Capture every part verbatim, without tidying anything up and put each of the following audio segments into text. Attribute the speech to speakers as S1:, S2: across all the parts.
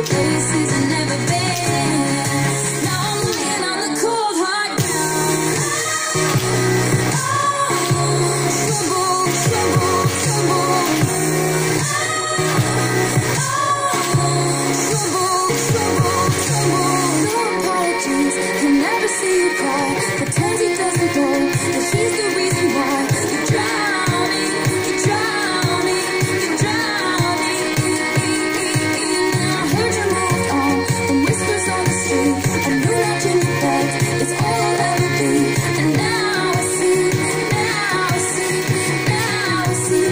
S1: places I've never been. Now I'm lying on the cold hard ground. Oh, trouble, trouble, trouble. Trouble, trouble, no apologies. He'll never see you cry. Pretends he doesn't know that he's the reason why you're drowning, you're drowning, you're drowning. Now I heard you moved on, the whispers on the street. I knew that you knew that it's all I'll ever be. And now I see, now I see, now I see.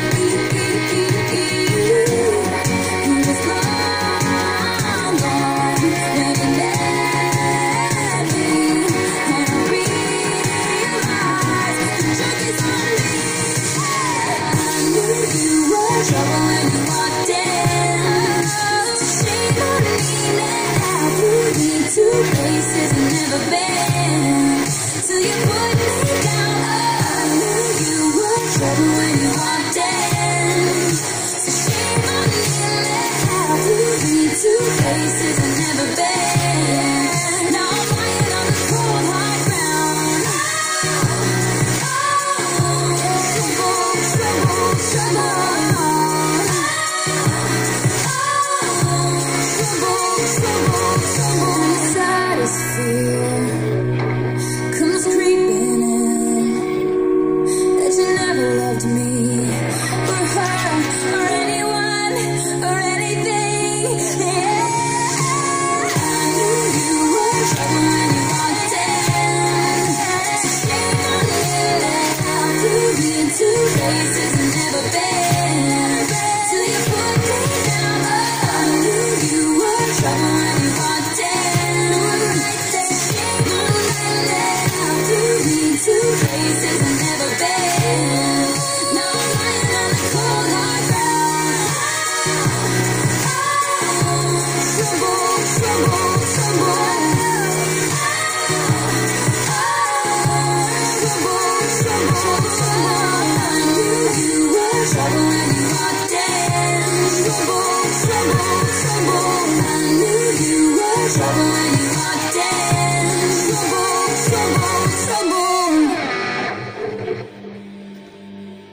S1: He was long gone when you left me, and I realized the joke is on me. I knew you were trouble when you walked in. So shame on me now. Put me to places I've never been. Till you put me down. I knew you were trouble when you walked in. So shame on me now. Put me to places I've never been. Now I'm lying on the cold hard ground. Trouble, trouble, trouble. Trouble, trouble, trouble. The saddest fear comes creeping in, that you never loved me, or her, or anyone, or anything. Yeah, I knew you were trouble when you walked in. So shame on me now. Put me into places I've never been. Till you put me down. I knew you were trouble when you walked in. So shame on me now. Put me into places I've never been. Now I'm lying on the cold hard ground. Trouble, trouble, trouble. Trouble, trouble, trouble. I knew you were trouble when you walked in. Trouble, trouble, trouble. I knew you were trouble when you walked in.